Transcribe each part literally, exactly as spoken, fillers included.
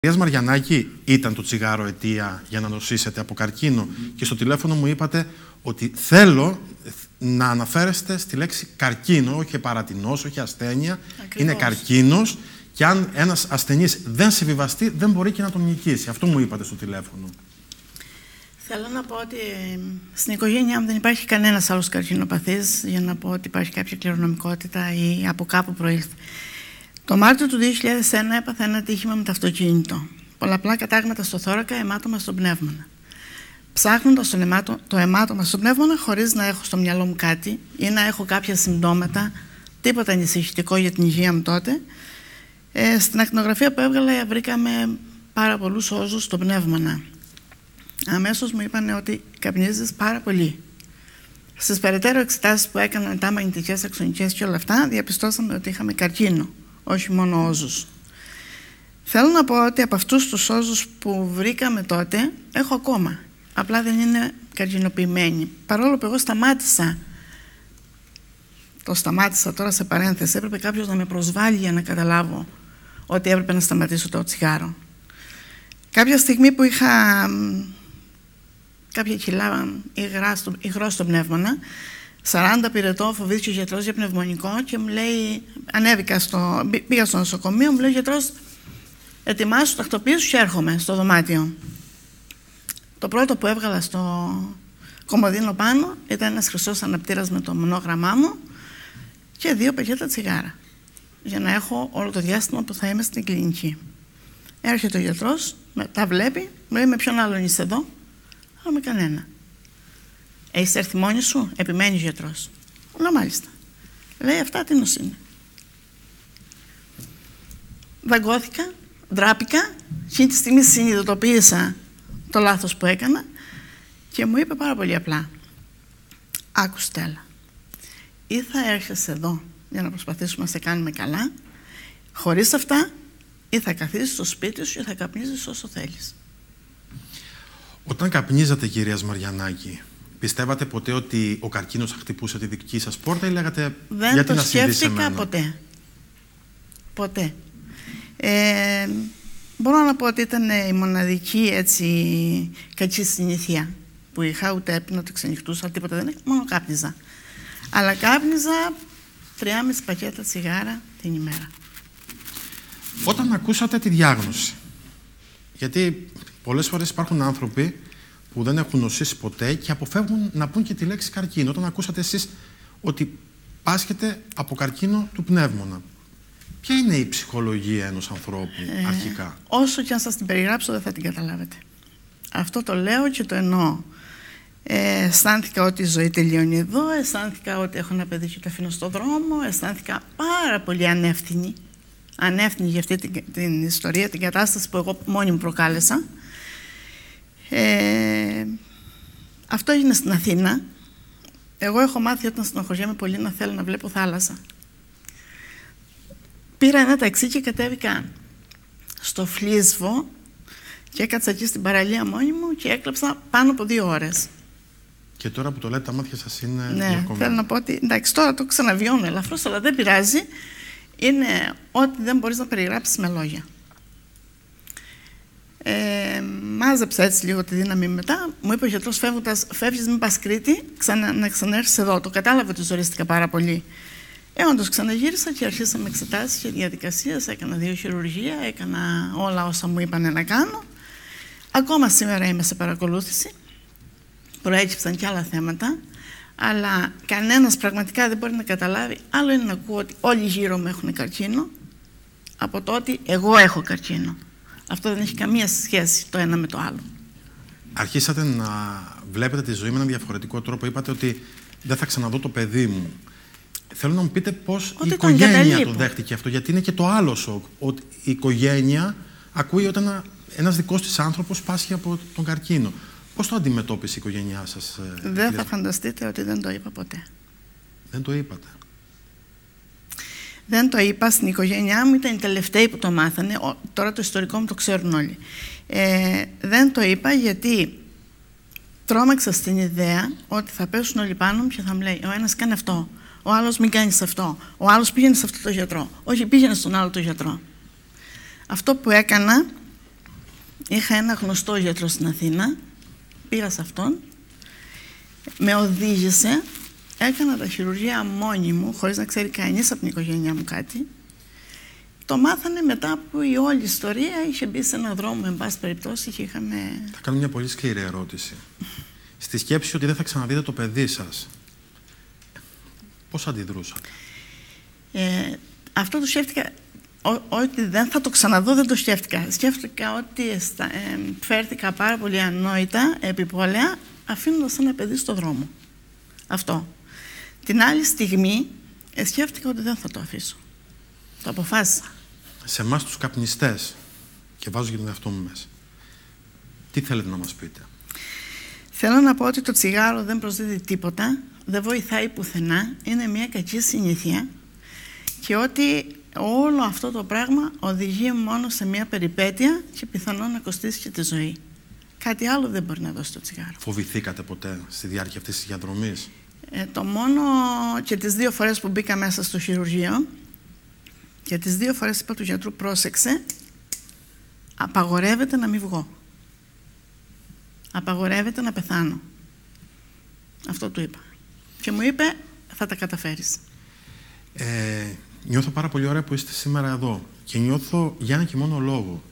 Κυρία Μαριανάκη, ήταν το τσιγάρο αιτία για να νοσήσετε από καρκίνο? Και στο τηλέφωνο μου είπατε ότι θέλω να αναφέρεστε στη λέξη καρκίνο, όχι παρατηνός, όχι ασθένεια. Ακριβώς. Είναι καρκίνος και αν ένας ασθενής δεν συμβιβαστεί, δεν μπορεί και να τον νικήσει. Αυτό μου είπατε στο τηλέφωνο. Θέλω να πω ότι στην οικογένειά μου δεν υπάρχει κανένας άλλος καρκινοπαθής για να πω ότι υπάρχει κάποια κληρονομικότητα ή από κάπου προήλθε. Το Μάρτιο του δύο χιλιάδες ένα έπαθα ένα ατύχημα με το αυτοκίνητο. Πολλαπλά κατάγματα στο θώρακα, αιμάτωμα στο πνεύμονα. Ψάχνοντας το, αιμάτω, το αιμάτωμα στο πνεύμονα, χωρίς να έχω στο μυαλό μου κάτι ή να έχω κάποια συμπτώματα, τίποτα ανησυχητικό για την υγεία μου τότε, ε, στην ακτινογραφία που έβγαλα βρήκαμε πάρα πολλούς όζους στο πνεύμονα. Αμέσως μου είπαν ότι καπνίζεις πάρα πολύ. Στις περαιτέρω εξετάσεις που έκανα μετά, μαγνητικές, αξονικές και όλα αυτά, διαπιστώσαμε ότι είχαμε καρκίνο, όχι μόνο όζους. Θέλω να πω ότι από αυτούς τους όζους που βρήκαμε τότε, έχω ακόμα. Απλά δεν είναι καρκινοποιημένοι. Παρόλο που εγώ σταμάτησα, το σταμάτησα τώρα σε παρένθεση, έπρεπε κάποιος να με προσβάλλει για να καταλάβω ότι έπρεπε να σταματήσω το τσιγάρο. Κάποια στιγμή που είχα κάποια κιλά υγρά στο, υγρό στο πνεύμονα, σαράντα πυρετό, φοβήθηκε ο γιατρός για πνευμονικό και μου λέει, ανέβηκα στο, πήγα στο νοσοκομείο, μου λέει ο γιατρός, ετοιμάσου, τακτοποιήσου και έρχομαι στο δωμάτιο. Το πρώτο που έβγαλα στο κομμωδίνο πάνω ήταν ένας χρυσός αναπτήρας με το μονόγραμμά μου και δύο πακέτα τσιγάρα, για να έχω όλο το διάστημα που θα είμαι στην κλινική. Έρχεται ο γιατρός, τα βλέπει, μου λέει, με ποιον άλλον είσαι εδώ? Αλλά με κανένα. Έχεις έρθει μόνη σου? Επιμένει ο γιατρός. Λέω μάλιστα. Λέει, αυτά τι νοσ είναι? Δαγκώθηκα, ντράπηκα, εκείνη τη στιγμή συνειδητοποίησα το λάθος που έκανα και μου είπε πάρα πολύ απλά, άκου Στέλλα, ή θα έρχεσαι εδώ για να προσπαθήσουμε να σε κάνουμε καλά, χωρίς αυτά, ή θα καθίσεις στο σπίτι σου ή θα καπνίζεις όσο θέλεις. Όταν καπνίζατε, κυρία Μαριανάκη, πιστεύατε ποτέ ότι ο καρκίνος θα χτυπούσε τη δική σας πόρτα ή λέγατε δεν γιατί να συμβεί σε μένα? Δεν το σκέφτηκα ποτέ. Ποτέ. Ε, μπορώ να πω ότι ήταν η μοναδική έτσι κακή συνήθεια που είχα, ούτε έπινα, ούτε ξενυχτούσα, τίποτα δεν είχα, μόνο κάπνιζα. Αλλά κάπνιζα τρία και μισό πακέτα τσιγάρα την ημέρα. Όταν ακούσατε τη διάγνωση, γιατί πολλές φορές υπάρχουν άνθρωποι που δεν έχουν νοσήσει ποτέ και αποφεύγουν να πούν και τη λέξη καρκίνο. Όταν ακούσατε εσείς ότι πάσχετε από καρκίνο του πνεύμονα, ποια είναι η ψυχολογία ενός ανθρώπου ε, αρχικά? Όσο και αν σας την περιγράψω δεν θα την καταλάβετε. Αυτό το λέω και το εννοώ. Ε, αισθάνθηκα ότι η ζωή τελειώνει εδώ, αισθάνθηκα ότι έχω ένα παιδί και το αφήνω στο δρόμο, αισθάνθηκα πάρα πολύ ανεύθυνη. Ανεύθυνη για αυτή την, την ιστορία, την κατάσταση που εγώ μόνη μου προκάλεσα. Ε, αυτό έγινε στην Αθήνα. Εγώ έχω μάθει όταν στενοχωριέμαι πολύ να θέλω να βλέπω θάλασσα. Πήρα ένα ταξί και κατέβηκα στο Φλίσβο και έκατσα εκεί στην παραλία μόνη μου και έκλαψα πάνω από δύο ώρες. Και τώρα που το λέτε, τα μάτια σας είναι ναι, διακομμένα. Θέλω να πω ότι εντάξει, τώρα το ξαναβιώνω ελαφρώς, αλλά δεν πειράζει. Είναι ό,τι δεν μπορείς να περιγράψεις με λόγια. Ε, μάζεψα έτσι λίγο τη δύναμη μετά. Μου είπε ο γιατρός, φεύγοντας, φεύγεις, μην πας Κρήτη, ξανα, να ξανέρθεις εδώ. Το κατάλαβα ότι ζορίστηκα πάρα πολύ. Ε, όντως ξαναγύρισα και αρχίσαμε εξετάσεις και διαδικασίες. Έκανα δύο χειρουργία, έκανα όλα όσα μου είπαν να κάνω. Ακόμα σήμερα είμαι σε παρακολούθηση. Προέκυψαν και άλλα θέματα. Αλλά κανένας πραγματικά δεν μπορεί να καταλάβει. Άλλο είναι να ακούω ότι όλοι γύρω μου έχουν καρκίνο, από το ότι εγώ έχω καρκίνο. Αυτό δεν έχει καμία σχέση το ένα με το άλλο. Αρχίσατε να βλέπετε τη ζωή με έναν διαφορετικό τρόπο. Είπατε ότι δεν θα ξαναδώ το παιδί μου. Θέλω να μου πείτε πώς η οικογένεια το δέχτηκε αυτό, γιατί είναι και το άλλο σοκ. Ότι η οικογένεια ακούει όταν ένα, ένας δικός της άνθρωπος πάσχει από τον καρκίνο. Πώς το αντιμετώπισε η οικογένειά σας? Δεν θα φανταστείτε ότι δεν το είπα ποτέ. Δεν το είπατε? Δεν το είπα στην οικογένειά μου, ήταν οι τελευταίοι που το μάθανε. Τώρα το ιστορικό μου το ξέρουν όλοι. Ε, δεν το είπα γιατί τρόμαξα στην ιδέα ότι θα πέσουν όλοι πάνω μου και θα μου λέει ο ένας κάνει αυτό, ο άλλος μην κάνεις αυτό, ο άλλος πήγαινε σε αυτό το γιατρό, όχι πήγαινε στον άλλο το γιατρό. Αυτό που έκανα Είχα ένα γνωστό γιατρό στην Αθήνα, πήγα σε αυτόν, με οδήγησε, έκανα τα χειρουργία μόνη μου, χωρίς να ξέρει κανείς από την οικογένειά μου κάτι. Το μάθανε μετά που η όλη ιστορία είχε μπει σε έναν δρόμο, εν πάση περιπτώσει, και είχαμε... Θα κάνω μια πολύ σκληρή ερώτηση. Στη σκέψη ότι δεν θα ξαναδείτε το παιδί σας, πώς αντιδρούσατε? Ε, αυτό το σκέφτηκα, ότι δεν θα το ξαναδώ, δεν το σκέφτηκα. Σκέφτηκα ότι εστα, ε, φέρθηκα πάρα πολύ ανόητα, επιπόλαια, αφήνοντας ένα παιδί στο δρόμο. Αυτό. Την άλλη στιγμή, ε, σκέφτηκα ότι δεν θα το αφήσω. Το αποφάσισα. Σε εμάς τους καπνιστές, και βάζω και τον εαυτό μου μέσα, τι θέλετε να μας πείτε? Θέλω να πω ότι το τσιγάρο δεν προσδίδει τίποτα, δεν βοηθάει πουθενά, είναι μια κακή συνήθεια και ότι όλο αυτό το πράγμα οδηγεί μόνο σε μια περιπέτεια και πιθανόν να κοστίσει και τη ζωή. Κάτι άλλο δεν μπορεί να δώσει το τσιγάρο. Φοβηθήκατε ποτέ στη διάρκεια αυτής της διαδρομής? Ε, το μόνο και τις δύο φορές που μπήκα μέσα στο χειρουργείο, και τις δύο φορές είπα του γιατρού, πρόσεξε, απαγορεύεται να μην βγω. Απαγορεύεται να πεθάνω. Αυτό του είπα. Και μου είπε, θα τα καταφέρεις. Ε, νιώθω πάρα πολύ ωραία που είστε σήμερα εδώ. Και νιώθω για ένα και μόνο λόγο.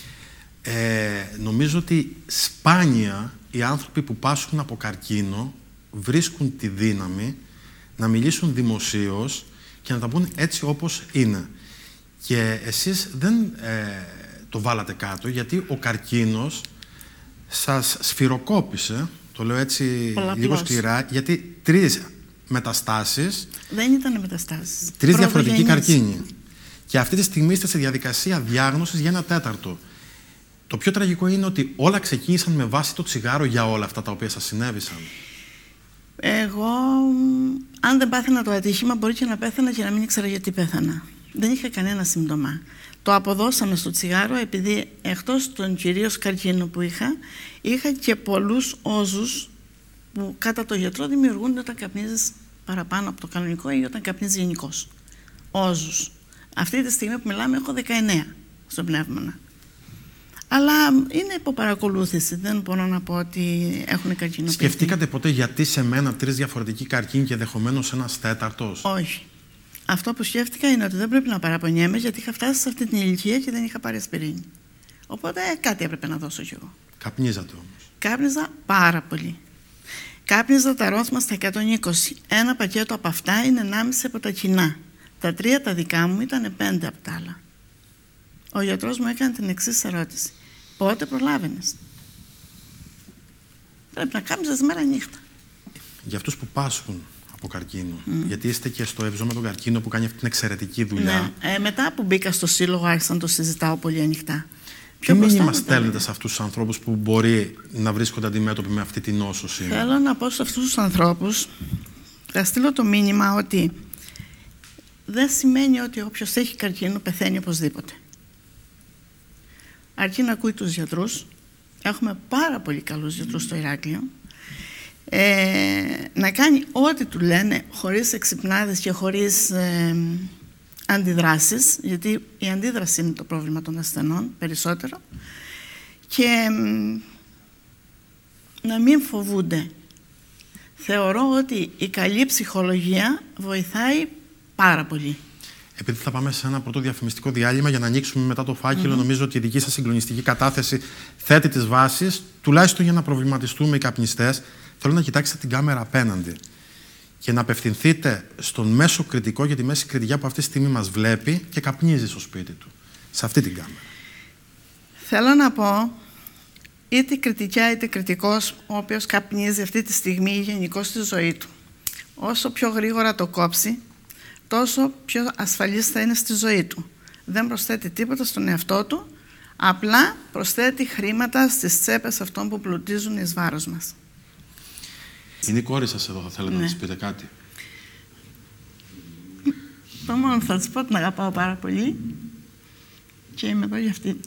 Ε, νομίζω ότι σπάνια οι άνθρωποι που πάσχουν από καρκίνο βρίσκουν τη δύναμη να μιλήσουν δημοσίως και να τα πούν έτσι όπως είναι. Και εσείς δεν ε, το βάλατε κάτω, γιατί ο καρκίνος σας σφυροκόπησε, το λέω έτσι πολλαπλώς, λίγο σκληρά, γιατί τρεις μεταστάσεις... Δεν ήταν μεταστάσεις. Τρεις διαφορετικοί καρκίνοι. Και αυτή τη στιγμή είστε σε διαδικασία διάγνωσης για ένα τέταρτο. Το πιο τραγικό είναι ότι όλα ξεκίνησαν με βάση το τσιγάρο για όλα αυτά τα οποία σας συνέβησαν. Εγώ, αν δεν πάθαινα το ατύχημα, μπορεί και να πέθανα και να μην ήξερα γιατί πέθανα. Δεν είχα κανένα σύμπτωμα. Το αποδώσαμε στο τσιγάρο επειδή εκτός των κυρίως καρκίνων που είχα, είχα και πολλούς όζους που κατά το γιατρό δημιουργούνται όταν καπνίζεις παραπάνω από το κανονικό ή όταν καπνίζεις γενικώς. Όζους. Αυτή τη στιγμή που μιλάμε έχω δεκαεννέα στο πνεύμονα. Αλλά είναι υπό παρακολούθηση. Δεν μπορώ να πω ότι έχουν καρκινοποιηθεί. Σκεφτήκατε ποτέ γιατί σε μένα τρεις διαφορετικοί καρκίνοι και ενδεχομένως ένας τέταρτος? Όχι. Αυτό που σκέφτηκα είναι ότι δεν πρέπει να παραπονιέμαι, γιατί είχα φτάσει σε αυτή την ηλικία και δεν είχα πάρει ασπιρίνη. Οπότε κάτι έπρεπε να δώσω κι εγώ. Καπνίζατε όμως? Κάπνιζα πάρα πολύ. Κάπνιζα τα ρόθμα στα εκατόν είκοσι. Ένα πακέτο από αυτά είναι ενάμιση από τα κοινά. Τα τρία τα δικά μου ήταν πέντε από τα άλλα. Ο γιατρός μου έκανε την εξής ερώτηση. Πότε προλάβαινες? Πρέπει να κάπνιζες μέρα νύχτα. Για αυτούς που πάσχουν από καρκίνο, mm. γιατί είστε και στο Ευζώ με τον καρκίνο που κάνει αυτή την εξαιρετική δουλειά. Ναι. Ε, μετά που μπήκα στο σύλλογο άρχισα να το συζητάω πολύ ανοιχτά. Τι μήνυμα στέλνετε σε αυτούς τους ανθρώπους που μπορεί να βρίσκονται αντιμέτωποι με αυτή την νόσο σήμερα? Θέλω να πω σε αυτούς τους ανθρώπους, θα στείλω το μήνυμα ότι δεν σημαίνει ότι όποιος έχει καρκίνο πεθαίνει οπωσδήποτε. Αρκεί να ακούει τους γιατρούς. Έχουμε πάρα πολύ καλούς γιατρούς στο Ηράκλειο. Ε, να κάνει ό,τι του λένε χωρίς εξυπνάδες και χωρίς ε, αντιδράσεις, γιατί η αντίδραση είναι το πρόβλημα των ασθενών περισσότερο, και ε, να μην φοβούνται. Θεωρώ ότι η καλή ψυχολογία βοηθάει πάρα πολύ. Επειδή θα πάμε σε ένα πρώτο διαφημιστικό διάλειμμα για να ανοίξουμε μετά το φάκελο, mm-hmm. νομίζω ότι η δική σας συγκλονιστική κατάθεση θέτει τις βάσεις, τουλάχιστον για να προβληματιστούμε οι καπνιστές. Θέλω να κοιτάξετε την κάμερα απέναντι και να απευθυνθείτε στον μέσο κριτικό για τη μέση κριτικιά που αυτή τη στιγμή μας βλέπει και καπνίζει στο σπίτι του. Σε αυτή την κάμερα. Θέλω να πω, είτε κριτικιά είτε κριτικός, ο οποίος καπνίζει αυτή τη στιγμή ή γενικώς στη ζωή του, όσο πιο γρήγορα το κόψει, τόσο πιο ασφαλής θα είναι στη ζωή του. Δεν προσθέτει τίποτα στον εαυτό του, απλά προσθέτει χρήματα στις τσέπες αυτών που πλουτίζουν εις βάρος μας. Είναι η κόρη σας εδώ, θα θέλετε ναι. να της πείτε κάτι? Το μόνο θα της πω, την αγαπάω πάρα πολύ και είμαι εδώ για αυτή.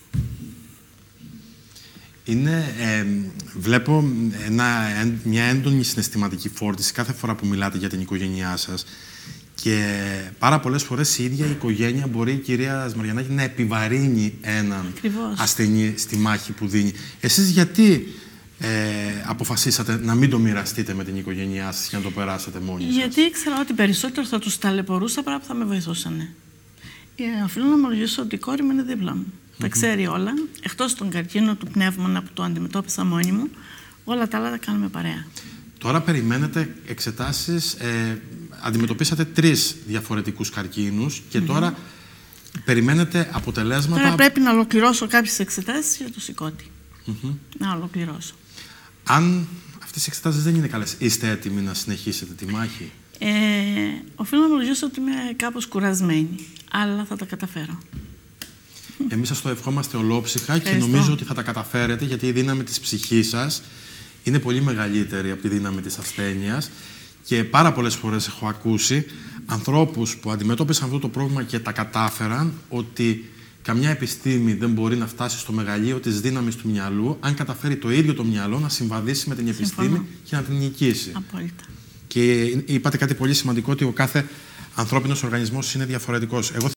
Είναι, ε, βλέπω ένα, μια έντονη συναισθηματική φόρτιση κάθε φορά που μιλάτε για την οικογένειά σας Και πάρα πολλές φορές η ίδια η οικογένεια μπορεί, η κυρία Σμαριανάκη, να επιβαρύνει έναν Ακριβώς. ασθενή στη μάχη που δίνει. Εσείς γιατί ε, αποφασίσατε να μην το μοιραστείτε με την οικογένειά σας και να το περάσετε μόνοι σας? Γιατί ήξερα ότι περισσότερο θα τους ταλαιπωρούσα παρά που θα με βοηθούσαν. Ε, οφείλω να ομολογήσω ότι η κόρη μου είναι δίπλα μου. Mm-hmm. Τα ξέρει όλα. Εκτός τον καρκίνο του πνεύμονα που το αντιμετώπισα μόνη μου, όλα τα άλλα τα κάνουμε παρέα. Τώρα περιμένετε εξετάσεις, ε, αντιμετωπίσατε τρεις διαφορετικούς καρκίνους και mm-hmm. τώρα περιμένετε αποτελέσματα. Τώρα πρέπει να ολοκληρώσω κάποιες εξετάσεις για το σηκώτη. Mm-hmm. Να ολοκληρώσω. Αν αυτές οι εξετάσεις δεν είναι καλές, είστε έτοιμοι να συνεχίσετε τη μάχη? Ε, οφείλω να ομολογήσω ότι είμαι κάπως κουρασμένη, αλλά θα τα καταφέρω. Εμείς σας το ευχόμαστε ολόψυχα και νομίζω ότι θα τα καταφέρετε, γιατί η δύναμη της ψυχής σας είναι πολύ μεγαλύτερη από τη δύναμη της ασθένειας και πάρα πολλές φορές έχω ακούσει ανθρώπους που αντιμετώπισαν αυτό το πρόβλημα και τα κατάφεραν, ότι καμιά επιστήμη δεν μπορεί να φτάσει στο μεγαλείο της δύναμης του μυαλού αν καταφέρει το ίδιο το μυαλό να συμβαδίσει με την επιστήμη. Συμφωνώ. Και να την νικήσει. Απόλυτα. Και είπατε κάτι πολύ σημαντικό, ότι ο κάθε ανθρώπινος οργανισμός είναι διαφορετικός. Εγώ